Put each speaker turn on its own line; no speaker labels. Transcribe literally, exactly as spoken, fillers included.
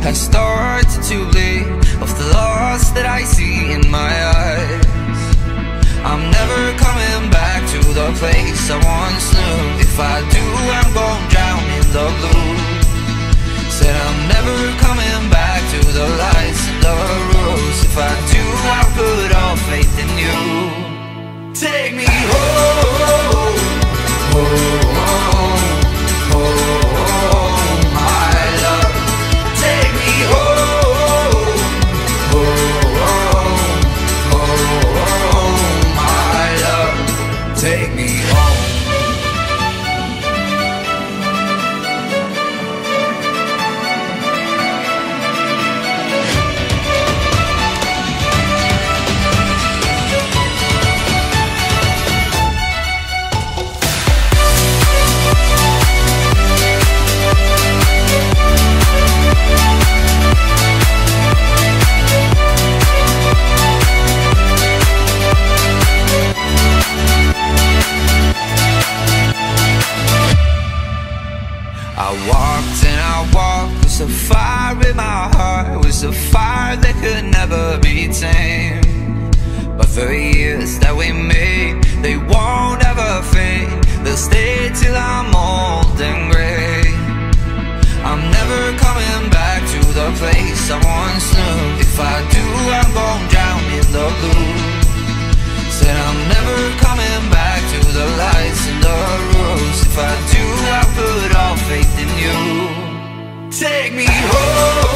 I started to bleed of the loss that I see in my eyes. I'm never coming back to the place I once knew. If I do, I'm gonna drown in the blue. Said I'm never coming back to the lights and the rules. If I do, I'll put all faith in you. Take me home, home, home, my love. Take me home, home, home, my love. Take me home. I walked and I walked with a fire in my heart. It was a fire that could never be tamed. But the years that we made, they won't ever fade. They'll stay till I'm old and gray. I'm never coming back to the place I once knew. If I do, I'm gonna drown in the blue. Said I'm never coming back to the lights and the rules. If I do, I'll put all faith in you. Take me home.